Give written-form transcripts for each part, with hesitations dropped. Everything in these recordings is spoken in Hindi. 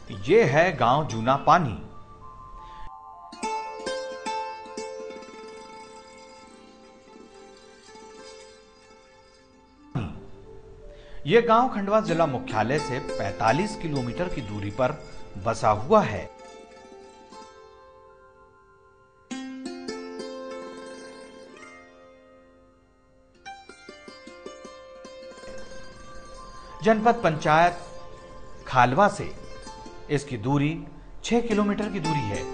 ये है गांव जूना पानी। यह गांव खंडवा जिला मुख्यालय से 45 किलोमीटर की दूरी पर बसा हुआ है। जनपद पंचायत खालवा से इसकी दूरी 6 किलोमीटर की दूरी है।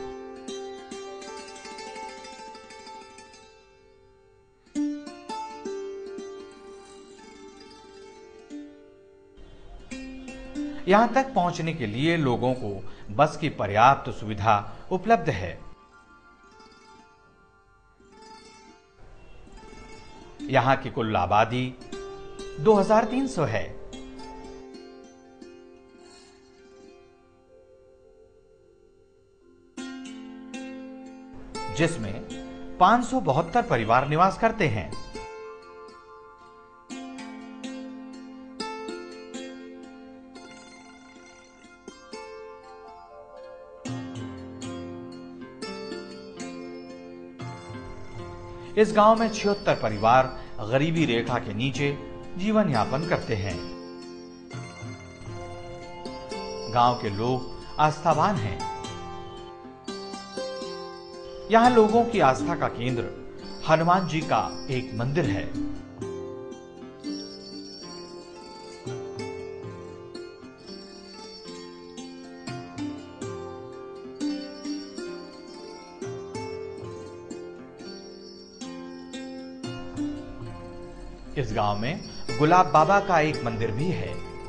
यहां तक पहुंचने के लिए लोगों को बस की पर्याप्त सुविधा उपलब्ध है। यहां की कुल आबादी 2300 है। जिसमें 572 परिवार निवास करते हैं। इस गांव में 76 परिवार गरीबी रेखा के नीचे जीवन यापन करते हैं। गांव के लोग आस्थावान हैं। यहां लोगों की आस्था का केंद्र हनुमान जी का एक मंदिर है। इस गांव में गुलाब बाबा का एक मंदिर भी है।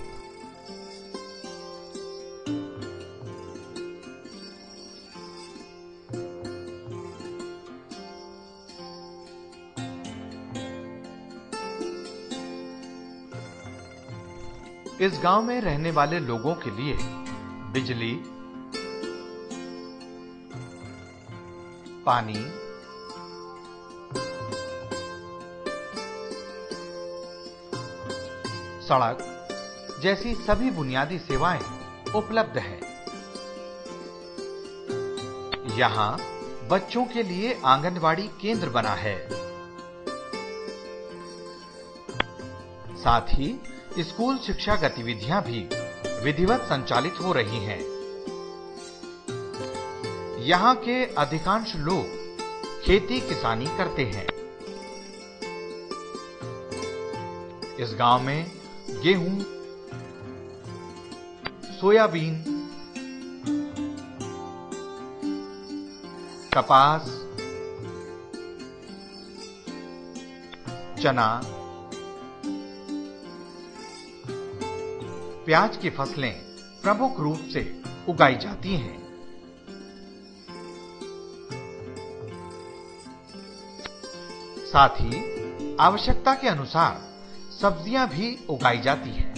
इस गांव में रहने वाले लोगों के लिए बिजली, पानी, सड़क जैसी सभी बुनियादी सेवाएं उपलब्ध हैं। यहां बच्चों के लिए आंगनवाड़ी केंद्र बना है। साथ ही स्कूल शिक्षा गतिविधियां भी विधिवत संचालित हो रही हैं। यहां के अधिकांश लोग खेती किसानी करते हैं। इस गांव में गेहूं, सोयाबीन, कपास, चना, प्याज की फसलें प्रमुख रूप से उगाई जाती हैं। साथ ही आवश्यकता के अनुसार सब्जियां भी उगाई जाती हैं।